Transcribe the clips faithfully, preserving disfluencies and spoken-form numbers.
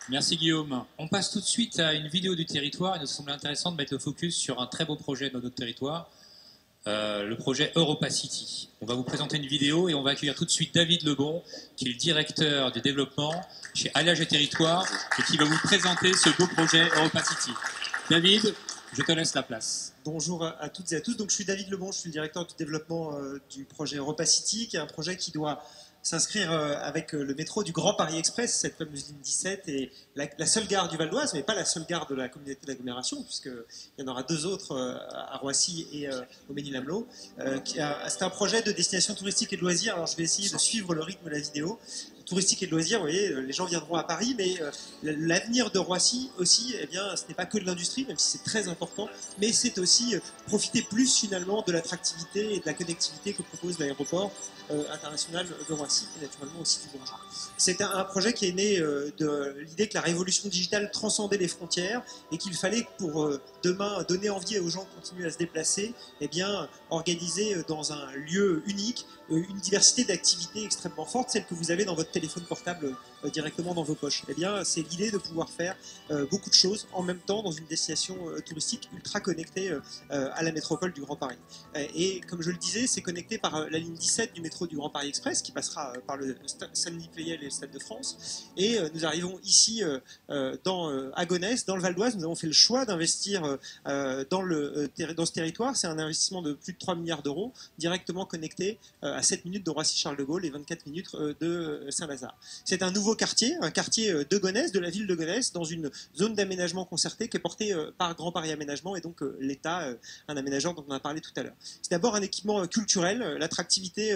Merci Guillaume. On passe tout de suite à une vidéo du territoire. Il nous semble intéressant de mettre le focus sur un très beau projet de notre territoire, euh, le projet Europa City. On va vous présenter une vidéo et on va accueillir tout de suite David Lebon, qui est le directeur du développement chez Alliage et Territoire et qui va vous présenter ce beau projet Europa City. David, je te laisse la place. Bonjour à toutes et à tous. Donc, je suis David Lebon, je suis le directeur du développement euh, du projet Europa City, qui est un projet qui doit s'inscrire euh, avec euh, le métro du Grand Paris Express, cette fameuse ligne dix-sept, et la, la seule gare du Val d'Oise, mais pas la seule gare de la communauté d'agglomération, puisqu'il y en aura deux autres euh, à Roissy et euh, au Mesnil-Amelot. Euh, C'est un projet de destination touristique et de loisirs. Alors, je vais essayer de suivre le rythme de la vidéo. Touristique et de loisirs, vous voyez, les gens viendront à Paris, mais euh, l'avenir de Roissy aussi, eh bien, ce n'est pas que de l'industrie, même si c'est très important, mais c'est aussi euh, profiter plus finalement de l'attractivité et de la connectivité que propose l'aéroport euh, international de Roissy et naturellement aussi du Bourget. C'est un, un projet qui est né euh, de l'idée que la révolution digitale transcendait les frontières et qu'il fallait pour euh, demain donner envie aux gens de continuer à se déplacer, eh bien, organiser dans un lieu unique une diversité d'activités extrêmement forte, celle que vous avez dans votre téléphone portable euh, directement dans vos poches. Eh bien, c'est l'idée de pouvoir faire euh, beaucoup de choses en même temps dans une destination euh, touristique ultra connectée euh, à la métropole du Grand Paris. Euh, et comme je le disais, c'est connecté par euh, la ligne dix-sept du métro du Grand Paris Express qui passera euh, par le Saint-Denis-Pleyel et le Stade de France. Et euh, nous arrivons ici euh, euh, dans, euh, à Gonesse, dans le Val d'Oise. Nous avons fait le choix d'investir euh, dans, le, euh, dans ce territoire. C'est un investissement de plus de trois milliards d'euros directement connecté euh, à sept minutes de Roissy-Charles de Gaulle et vingt-quatre minutes de Saint-Lazare. C'est un nouveau quartier, un quartier de Gonesse, de la ville de Gonesse, dans une zone d'aménagement concerté qui est portée par Grand Paris Aménagement et donc l'État, un aménageur dont on a parlé tout à l'heure. C'est d'abord un équipement culturel, l'attractivité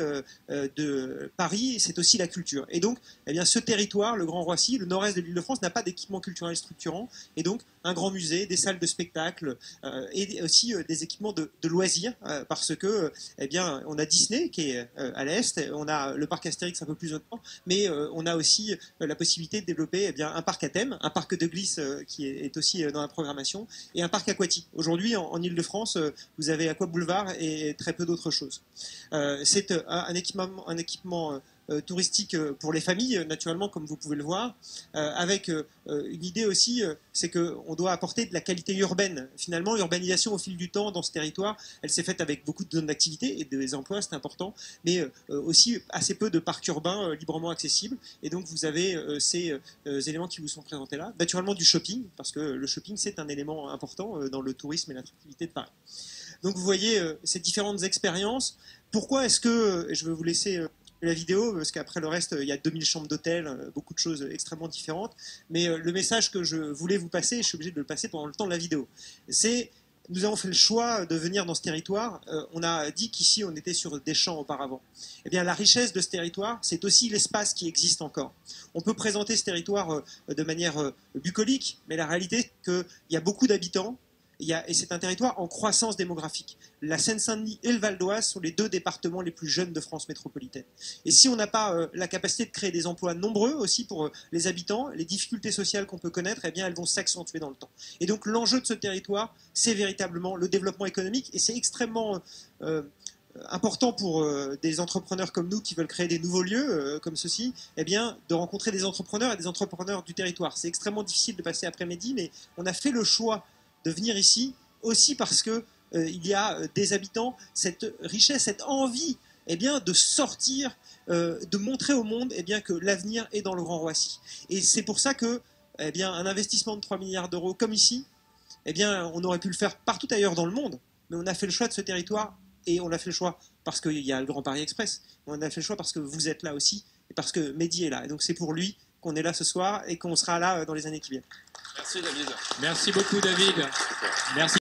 de Paris, c'est aussi la culture. Et donc, eh bien, ce territoire, le Grand Roissy, le nord-est de l'Île-de-France, n'a pas d'équipement culturel structurant et donc un grand musée, des salles de spectacle euh, et aussi euh, des équipements de, de loisirs euh, parce que, eh bien, on a Disney qui est euh, à l'est, on a le parc Astérix un peu plus au nord, mais euh, on a aussi euh, la possibilité de développer eh bien, un parc à thème, un parc de glisse euh, qui est, est aussi euh, dans la programmation et un parc aquatique. Aujourd'hui, en, en Île-de-France, euh, vous avez Aqua Boulevard et très peu d'autres choses. Euh, C'est euh, un équipement, un équipement euh, Euh, touristique pour les familles, naturellement, comme vous pouvez le voir, euh, avec euh, une idée aussi, euh, c'est qu'on doit apporter de la qualité urbaine. Finalement, l'urbanisation au fil du temps dans ce territoire, elle s'est faite avec beaucoup de zones d'activité et des emplois, c'est important, mais euh, aussi assez peu de parcs urbains euh, librement accessibles. Et donc, vous avez euh, ces euh, éléments qui vous sont présentés là. Naturellement, du shopping, parce que le shopping, c'est un élément important euh, dans le tourisme et l'attractivité de Paris. Donc, vous voyez euh, ces différentes expériences. Pourquoi est-ce que, et je vais vous laisser euh, la vidéo, parce qu'après le reste, il y a deux mille chambres d'hôtel, beaucoup de choses extrêmement différentes. Mais le message que je voulais vous passer, je suis obligé de le passer pendant le temps de la vidéo, c'est nous avons fait le choix de venir dans ce territoire. Euh, on a dit qu'ici, on était sur des champs auparavant. Eh bien, la richesse de ce territoire, c'est aussi l'espace qui existe encore. On peut présenter ce territoire euh, de manière euh, bucolique, mais la réalité, c'est qu'il y a beaucoup d'habitants. Il y a, et c'est un territoire en croissance démographique. La Seine-Saint-Denis et le Val d'Oise sont les deux départements les plus jeunes de France métropolitaine. Et si on n'a pas euh, la capacité de créer des emplois nombreux aussi pour euh, les habitants, les difficultés sociales qu'on peut connaître, eh bien, elles vont s'accentuer dans le temps. Et donc l'enjeu de ce territoire, c'est véritablement le développement économique et c'est extrêmement euh, important pour euh, des entrepreneurs comme nous qui veulent créer des nouveaux lieux euh, comme ceci, eh bien, de rencontrer des entrepreneurs et des entrepreneurs du territoire. C'est extrêmement difficile de passer après-midi, mais on a fait le choix de venir ici, aussi parce qu'il euh, y a euh, des habitants, cette richesse, cette envie eh bien, de sortir, euh, de montrer au monde eh bien, que l'avenir est dans le Grand Roissy. Et c'est pour ça que eh bien, un investissement de trois milliards d'euros comme ici, eh bien, on aurait pu le faire partout ailleurs dans le monde, mais on a fait le choix de ce territoire, et on a fait le choix parce qu'il y a le Grand Paris Express, on a fait le choix parce que vous êtes là aussi, et parce que Mehdi est là. Et donc c'est pour lui qu'on est là ce soir, et qu'on sera là dans les années qui viennent. Merci David. Merci beaucoup David. Merci.